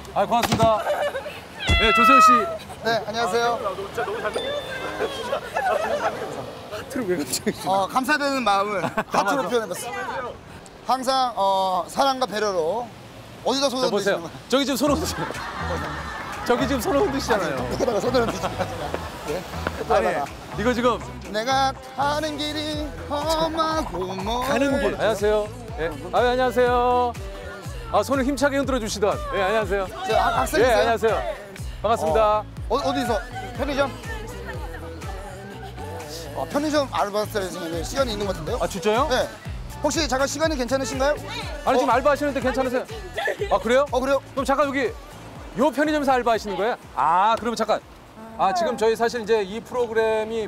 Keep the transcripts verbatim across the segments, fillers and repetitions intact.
아, 고맙습니다. 네, 조세호 씨. 네, 안녕하세요. 하트를 왜 갑자기? 어, 감사되는 마음을 하트로 표현해봤습니다. 항상 어, 사랑과 배려로 어디다 손을 자, 보세요. 흔드시는 거예요? 저기 지금 손 흔드시잖아요. 저기 지금 손 흔드시잖아요. 여기다가 손을 흔드시는 거예요. 네. 아니, 이거 지금 내가 가는 길이 험하고 멀 가는 길. 안녕하세요. 예. 아, 네, 안녕하세요. 아, 손을 힘차게 흔들어 주시던. 예, 안녕하세요. 저 학- 예, 학생이세요? 안녕하세요. 반갑습니다. 어, 어디서? 편의점? 어, 편의점 알바생인데 시간이 있는 것 같은데요? 아, 진짜요? 네. 혹시 잠깐 시간이 괜찮으신가요? 아니, 지금 알바 하시는데 괜찮으세요? 아, 그래요? 어, 그래요? 그럼 잠깐 여기 요 편의점에서 알바하시는 거예요? 아, 그러면 잠깐. 아, 지금 저희 사실 이제 이 프로그램이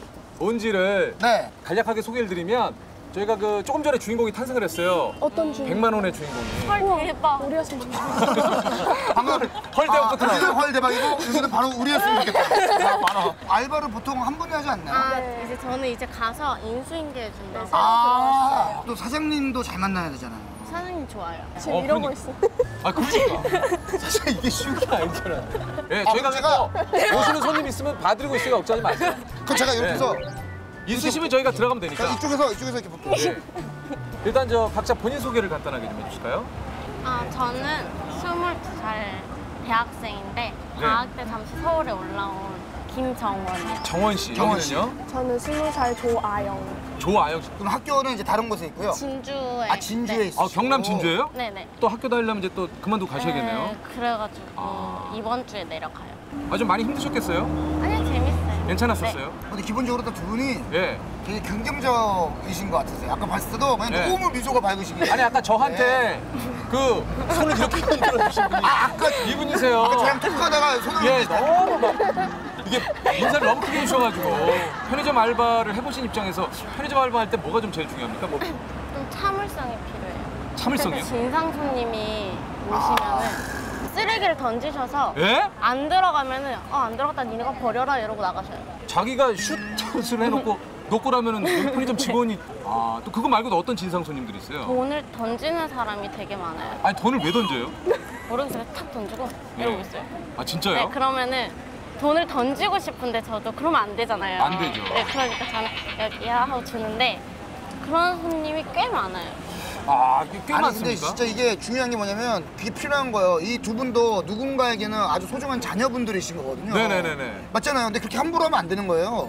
뭔지를 네. 간략하게 소개를 드리면 저희가 그 조금 전에 주인공이 탄생을 했어요. 어떤 중? 백만 원의 주인공이. 헐 대박. 우리였으면 좋겠다. 방금 헐 대박부터 아, 나오고. 헐 대박이고 여기는 바로 우리였으면 좋겠다. 아, 많아. 알바를 보통 한 분이 하지 않나요? 아, 이제 저는 이제 가서 인수인계 해준다고. 아, 또 사장님도 잘 만나야 되잖아요. 사장님 좋아요. 지금 어, 이러고 그러니까. 있어. 아, 그러니까. 사실 이게 쉬운 게 아니잖아요. 예, 아, 저희가 그럼 그래서 오시는 손님 있으면 봐드리고 있으니까 걱정하지 마세요. 그럼 제가 이렇게 해서 있으시면 저희가 들어가면 자, 되니까. 이쪽에서 이쪽에서 이렇게 볼게요. 예. 일단 저 각자 본인 소개를 간단하게 좀 해주실까요? 아, 저는 스물두 살 대학생인데 네. 방학 때 잠시 서울에 올라온 김정원이요. 정원 씨. 정원 씨. 여기는요? 저는 스무 살 조아영. 조아영 씨. 그럼 학교는 이제 다른 곳에 있고요. 진주에. 아, 진주에 네. 있어요. 아, 경남 진주예요? 네네. 또 학교 다니려면 이제 또 그만두고 가셔야겠네요. 네, 그래가지고 아. 이번 주에 내려가요. 아, 좀 많이 힘드셨겠어요? 아니요, 재밌어요. 괜찮았었어요? 근데 기본적으로 또 두 분이 예. 되게 긍정적이신 것 같으세요. 아까 봤을 때도 그냥 네. 너무 미소가 밝으시게. 아니, 아까 저한테 그 손을 이렇게 흔들어 주신 분이 아, 아까 이분이세요. 아까 저랑 톡하다가 손을 예, 흔드시고. 너무 막 이게 인사를 너무 크게 해주셔가지고 편의점 알바를 해보신 입장에서 편의점 알바할 때 뭐가 좀 제일 중요합니까? 뭐 좀 참을성이 필요해요. 참을성이요? 그때 진상 손님이 오시면은 쓰레기를 던지셔서 예? 안 들어가면은 어, 안 들어갔다 니네가 버려라 이러고 나가셔요. 자기가 슛을 해놓고 놓고 나면은 편의점 직원이 아, 또 그거 말고도 어떤 진상 손님들이 있어요? 돈을 던지는 사람이 되게 많아요. 아니, 돈을 왜 던져요? 모르겠어요. 탁 던지고 이러고 있어요. 아, 진짜요? 네, 그러면은 돈을 던지고 싶은데 저도 그러면 안 되잖아요. 안 되죠. 네, 그러니까 저는 여기야 하고 주는데 그런 손님이 꽤 많아요. 아, 이게 꽤 아니 많습니까? 근데 진짜 이게 중요한 게 뭐냐면 그게 필요한 거예요. 이 두 분도 누군가에게는 아주 소중한 자녀분들이신 거거든요. 네네네네. 맞잖아요. 근데 그렇게 함부로 하면 안 되는 거예요.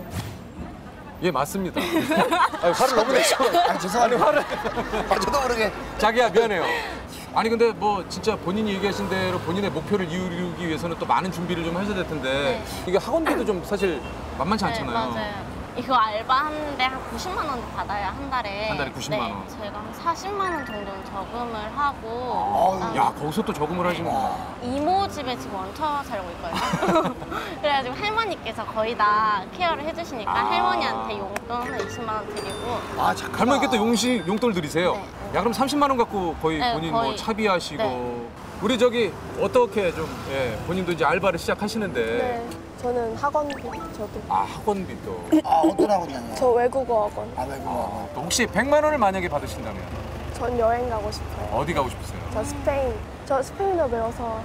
예, 맞습니다. 아니, 화를 너무 내시고. 아니 죄송합니다. 화를. 아, 저도 모르게. 자기야, 미안해요. 아니, 근데 뭐 진짜 본인이 얘기하신 대로 본인의 목표를 이루기 위해서는 또 많은 준비를 좀 하셔야 될 텐데 네. 이게 학원비도 좀 사실 만만치 네, 않잖아요. 맞아요. 이거 알바하는데 한 구십만 원 받아요, 한 달에. 한 달에 구십만 원. 네, 저희가 한 사십만 원 정도는 저금을 하고. 아우, 그다음에 야, 거기서 또 저금을 하시는구나. 이모 집에 지금 얹혀 살고 있거든요. 그래가지고 할머니께서 거의 다 케어를 해주시니까 아. 할머니한테 용돈 한 이십만 원 드리고. 아 잠깐. 할머니께 또 용시, 용돈을 드리세요? 네. 야, 그럼 삼십만 원 갖고 거의 네, 본인 뭐 거의. 차비하시고. 네. 우리 저기 어떻게 좀 예, 본인도 이제 알바를 시작하시는데 네. 저는 학원비 저도. 아, 학원비도. 아 어떤 학원 다녀요? 저 외국어 학원. 아 외국어. 또 혹시 백만 원을 만약에 받으신다면 전 여행 가고 싶어요. 어디 가고 싶으세요? 저 스페인. 저 스페인어 배워서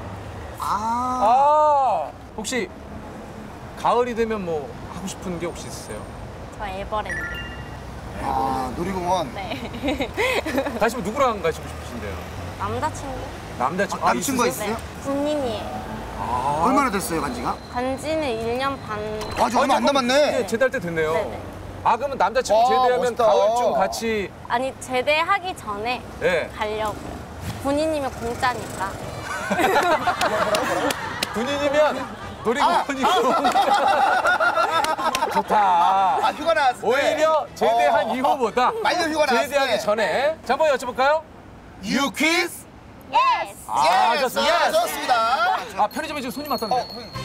아. 아, 혹시 가을이 되면 뭐 하고 싶은 게 혹시 있으세요? 저 에버랜드. 아 놀이공원. 네. 가시면 누구랑 가시고 싶으신데요? 남자친구? 남자친구. 아, 남친구가 있으세요? 있어요? 군인이에요. 아, 얼마나 됐어요 간지가? 간지는 일 년 반. 아직 얼마 안 남았네. 예, 제대할 때 됐네요. 네네. 아, 그러면 남자친구 와, 제대하면 멋있다. 가을쯤 같이 아니, 제대하기 전에 예. 가려고요. 군인이면 공짜니까. 군인이면 놀이공원이고 좋다. 아 휴가 나왔을 때. 오히려 제대한 어. 이후보다 만료 휴가 나왔을 제대하기 때. 전에. 자, 한번 여쭤볼까요? 유퀴즈. 예스! 아, 예, 좋습니다. 좋습니다. 아, 편의점에 지금 손님 왔던데. 어, 형님.